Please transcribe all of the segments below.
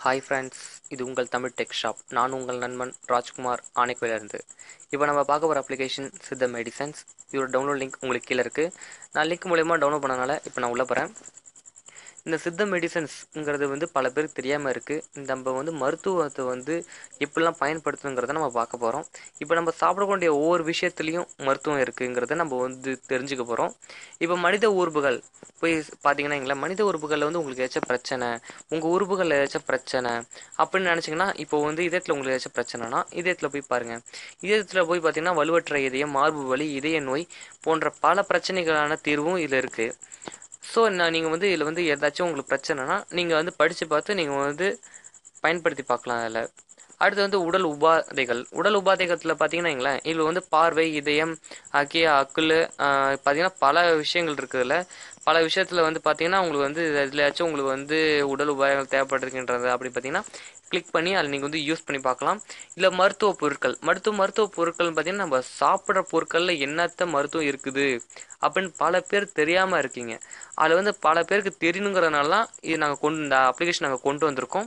Hi friends, இது உங்கள் Tamil tech shop. நான் உங்கள் நண்பன் ராஜ்குமார் ஆணைக்குயிலிருந்து. இப்போ நம்ம பார்க்க போகிற அப்ளிகேஷன் சித்த மெடிசன்ஸ். இதோட டவுன்லோட் லிங்க் உங்களுக்கு கீழே இருக்குது. நான் லிங்க் மூலயமா டவுன்லோட் பண்ணனால இப்போ நான் உள்ள போகிறேன். இந்த சித்த மெடிசன்ஸ்ங்கிறது பல பேருக்கு தெரியாமல் இருக்குது. நம்ம மருத்துவத்தை எப்படிலாம் பயன்படுத்தணுங்கிறத நம்ம பார்க்க போகிறோம். இப்போ நம்ம சாப்பிடக்கூடிய ஒவ்வொரு விஷயத்துலையும் மருத்துவம் இருக்குங்கிறத நம்ம தெரிஞ்சுக்க போகிறோம். இப்போ மனித உறுப்புகள் போய் பார்த்தீங்கன்னா, மனித உறுப்புகளில் உங்களுக்கு ஏதாச்சும் பிரச்சனை, உங்கள் உறுப்புகளில் ஏதாச்சும் பிரச்சனை அப்படின்னு நினச்சிங்கன்னா, இப்போ இதயத்தில் உங்களுக்கு ஏதாச்சும் பிரச்சனைனா இதயத்தில் போய் பாருங்கள். இதயத்தில் போய் பார்த்தீங்கன்னா வலுவற்ற இதயம், மார்பு வலி, இதய நோய் போன்ற பல பிரச்சனைகளான தீர்வும் இதில் இருக்குது. ஸோ நீங்கள் இதில் ஏதாச்சும் உங்களுக்கு பிரச்சனைனா நீங்கள் படித்து பார்த்து நீங்கள் பயன்படுத்தி பார்க்கலாம். அதில் அடுத்து உடல் உபாதைகள். உடல் உபாதைகத்தில் பார்த்தீங்கன்னா இதில் பார்வை, இதயம், அக்குள் பார்த்தீங்கன்னா பல விஷயங்கள் இருக்குதுல்ல. பல விஷயத்தில் பார்த்தீங்கன்னா உங்களுக்கு எதுலையாச்சும் உங்களுக்கு உடல் உபாதைகள் தேவைப்பட்டிருக்கின்றது அப்படி பார்த்தீங்கன்னா கிளிக் பண்ணி அதில் நீங்கள் யூஸ் பண்ணி பார்க்கலாம். இல்லை மருத்துவ பொருட்கள். மருத்துவ பொருட்கள்னு பார்த்தீங்கன்னா நம்ம சாப்பிட்ற பொருட்களில் என்னத்த மருத்துவம் இருக்குது அப்படின்னு பல பேர் தெரியாமல் இருக்கீங்க. அதில் பல பேருக்கு தெரியணுங்கிறதுனால தான் இது இந்த அப்ளிகேஷன் நாங்கள் கொண்டு வந்திருக்கோம்.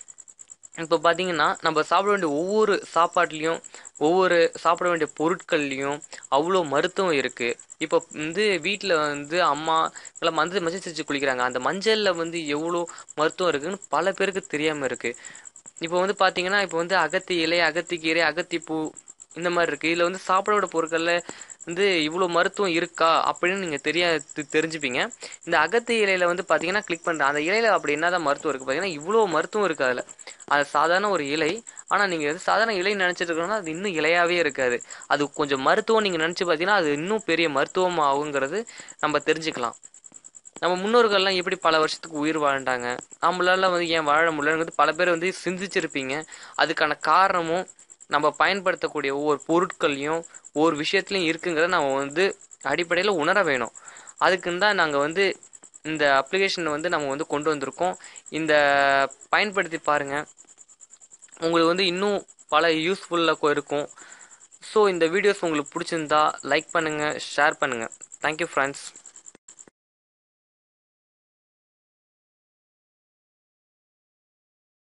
இப்போ பார்த்தீங்கன்னா நம்ம சாப்பிட வேண்டிய ஒவ்வொரு சாப்பாட்லேயும், ஒவ்வொரு சாப்பிட வேண்டிய பொருட்கள்லையும் அவ்வளோ மருத்துவம் இருக்குது. இப்போ வீட்டில் அம்மா எல்லாம் மஞ்சள் தேய்ச்சி குளிக்கிறாங்க. அந்த மஞ்சளில் எவ்வளோ மருத்துவம் இருக்குதுன்னு பல பேருக்கு தெரியாமல் இருக்குது. இப்போ பார்த்தீங்கன்னா இப்போ அகத்தி இலை, அகத்திக்கீரை, அகத்திப்பூ இந்த மாதிரி இருக்குது. இதில் சாப்பிட பொருட்களில் இவ்வளோ மருத்துவம் இருக்கா அப்படின்னு நீங்கள் தெரிஞ்சுப்பீங்க. இந்த அகத்தி இலையில் பார்த்தீங்கன்னா கிளிக் பண்ணுறேன். அந்த இலையில் அப்படி என்னதான் மருத்துவம் இருக்குது பார்த்தீங்கன்னா இவ்வளோ மருத்துவம் இருக்குது அதில். அது சாதாரண ஒரு இலை. ஆனால் நீங்கள் சாதாரண இலை நினச்சிட்டு இருக்கோன்னா அது இன்னும் இலையாகவே இருக்காது. அது கொஞ்சம் மருத்துவம் நீங்கள் நினச்சி பார்த்தீங்கன்னா அது இன்னும் பெரிய மருத்துவம் ஆகுங்கிறது நம்ம தெரிஞ்சுக்கலாம். நம்ம முன்னோர்கள்லாம் எப்படி பல வருஷத்துக்கு உயிர் வாழ்ந்தாங்க, நம்மளால ஏன் வாழ முடியலங்கிறது பல பேர் சிந்திச்சிருப்பீங்க. அதுக்கான காரணமும் நம்ம பயன்படுத்தக்கூடிய ஒவ்வொரு பொருட்களையும் ஒவ்வொரு விஷயத்துலையும் இருக்குங்கிறத நம்ம அடிப்படையில் உணர வேணும். அதுக்குன்னு தான் நாங்கள் இந்த அப்ளிகேஷனை நம்ம கொண்டு வந்திருக்கோம். இந்த பயன்படுத்தி பாருங்கள். உங்களுக்கு இன்னும் பல யூஸ்ஃபுல்லாக இருக்கும். ஸோ இந்த வீடியோஸ் உங்களுக்கு பிடிச்சிருந்தா லைக் பண்ணுங்கள், ஷேர் பண்ணுங்கள். Thank you friends.